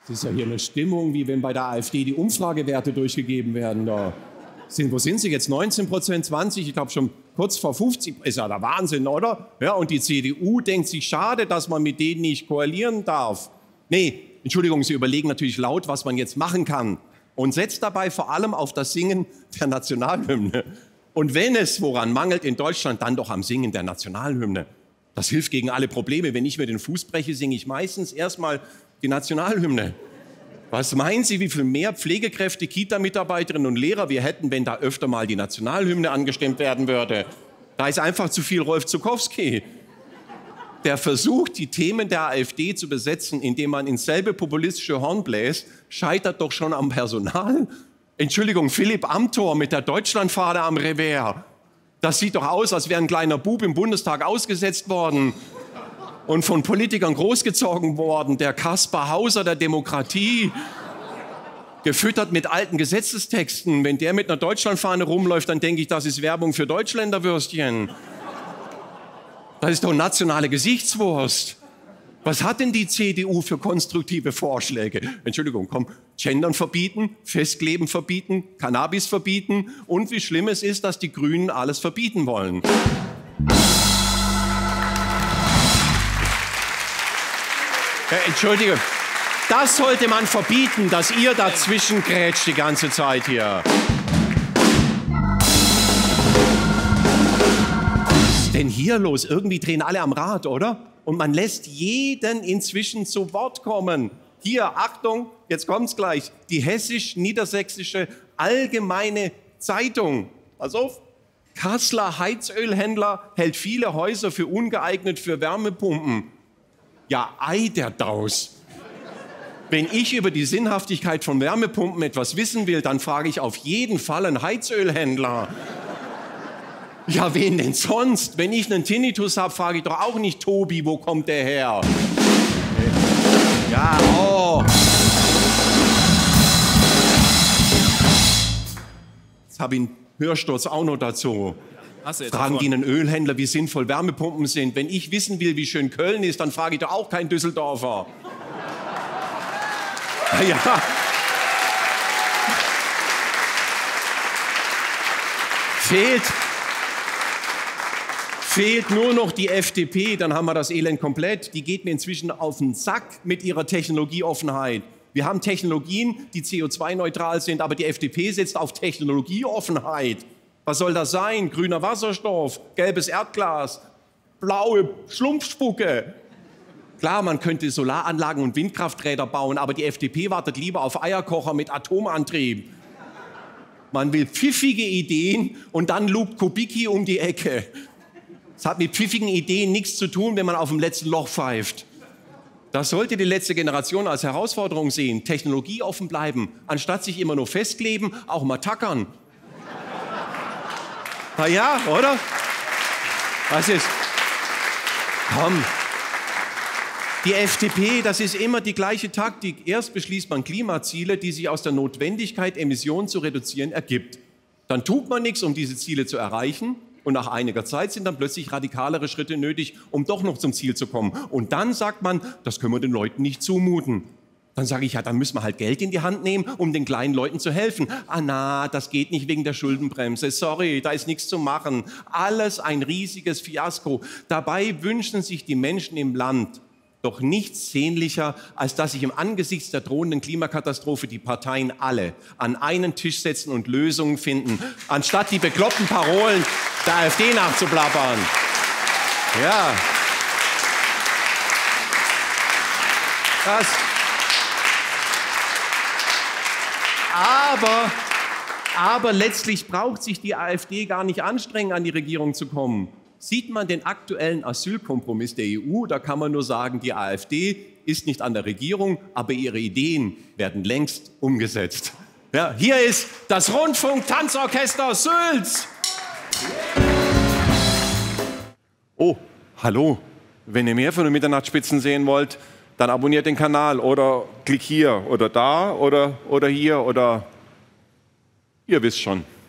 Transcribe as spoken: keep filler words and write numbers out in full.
Das ist ja hier eine Stimmung, wie wenn bei der AfD die Umfragewerte durchgegeben werden. Da sind, wo sind sie jetzt? neunzehn Prozent, zwanzig, ich glaube schon kurz vor fünfzig. Ist ja der Wahnsinn, oder? Ja, und die C D U denkt sich, schade, dass man mit denen nicht koalieren darf. Nee, Entschuldigung, sie überlegen natürlich laut, was man jetzt machen kann. Und setzt dabei vor allem auf das Singen der Nationalhymne. Und wenn es woran mangelt in Deutschland, dann doch am Singen der Nationalhymne. Das hilft gegen alle Probleme. Wenn ich mir den Fuß breche, singe ich meistens erstmal die Nationalhymne. Was meinen Sie, wie viel mehr Pflegekräfte, Kita-Mitarbeiterinnen und Lehrer wir hätten, wenn da öfter mal die Nationalhymne angestimmt werden würde? Da ist einfach zu viel Rolf Zuckowski. Der Versuch, die Themen der AfD zu besetzen, indem man ins selbe populistische Horn bläst, scheitert doch schon am Personal. Entschuldigung, Philipp Amthor mit der Deutschlandfahne am Revers. Das sieht doch aus, als wäre ein kleiner Bub im Bundestag ausgesetzt worden und von Politikern großgezogen worden. Der Kaspar Hauser der Demokratie, gefüttert mit alten Gesetzestexten. Wenn der mit einer Deutschlandfahne rumläuft, dann denke ich, das ist Werbung für Deutschländerwürstchen. Das ist doch nationale Gesichtswurst. Was hat denn die C D U für konstruktive Vorschläge? Entschuldigung, komm, Gendern verbieten, Festkleben verbieten, Cannabis verbieten und wie schlimm es ist, dass die Grünen alles verbieten wollen. Ja, entschuldige, das sollte man verbieten, dass ihr dazwischen grätscht die ganze Zeit hier. Was ist denn hier los? Irgendwie drehen alle am Rad, oder? Und man lässt jeden inzwischen zu Wort kommen. Hier, Achtung, jetzt kommt's gleich, die Hessisch-Niedersächsische Allgemeine Zeitung. Pass auf. Kasseler Heizölhändler hält viele Häuser für ungeeignet für Wärmepumpen. Ja, ei der Daus. Wenn ich über die Sinnhaftigkeit von Wärmepumpen etwas wissen will, dann frage ich auf jeden Fall einen Heizölhändler. Ja, wen denn sonst? Wenn ich einen Tinnitus habe, frage ich doch auch nicht Tobi, wo kommt der her? Ja, oh. Jetzt habe ich einen Hörsturz auch noch dazu. Fragen die einen Ölhändler, wie sinnvoll Wärmepumpen sind. Wenn ich wissen will, wie schön Köln ist, dann frage ich doch auch keinen Düsseldorfer. Ja. Fehlt... Fehlt nur noch die F D P, dann haben wir das Elend komplett. Die geht mir inzwischen auf den Sack mit ihrer Technologieoffenheit. Wir haben Technologien, die C O zwei neutral sind, aber die F D P setzt auf Technologieoffenheit. Was soll das sein? Grüner Wasserstoff, gelbes Erdglas, blaue Schlumpfspucke. Klar, man könnte Solaranlagen und Windkrafträder bauen, aber die F D P wartet lieber auf Eierkocher mit Atomantrieb. Man will pfiffige Ideen und dann lugt Kubicki um die Ecke. Es hat mit pfiffigen Ideen nichts zu tun, wenn man auf dem letzten Loch pfeift. Das sollte die letzte Generation als Herausforderung sehen. Technologieoffen bleiben, anstatt sich immer nur festkleben, auch mal tackern. Na ja, oder? Was ist? Komm. Die F D P, das ist immer die gleiche Taktik. Erst beschließt man Klimaziele, die sich aus der Notwendigkeit, Emissionen zu reduzieren, ergibt. Dann tut man nichts, um diese Ziele zu erreichen. Und nach einiger Zeit sind dann plötzlich radikalere Schritte nötig, um doch noch zum Ziel zu kommen. Und dann sagt man, das können wir den Leuten nicht zumuten. Dann sage ich, ja, dann müssen wir halt Geld in die Hand nehmen, um den kleinen Leuten zu helfen. Ah na, das geht nicht wegen der Schuldenbremse. Sorry, da ist nichts zu machen. Alles ein riesiges Fiasko. Dabei wünschen sich die Menschen im Land doch nichts sehnlicher, als dass sich im Angesichts der drohenden Klimakatastrophe die Parteien alle an einen Tisch setzen und Lösungen finden, anstatt die bekloppten Parolen der AfD nachzublabbern. Ja. Das. Aber, aber letztlich braucht sich die AfD gar nicht anstrengen, an die Regierung zu kommen. Sieht man den aktuellen Asylkompromiss der E U, da kann man nur sagen, die AfD ist nicht an der Regierung, aber ihre Ideen werden längst umgesetzt. Ja, hier ist das Rundfunk-Tanzorchester Sülz. Oh, hallo. Wenn ihr mehr von den Mitternachtsspitzen sehen wollt, dann abonniert den Kanal oder klick hier oder da oder, oder hier oder ihr wisst schon.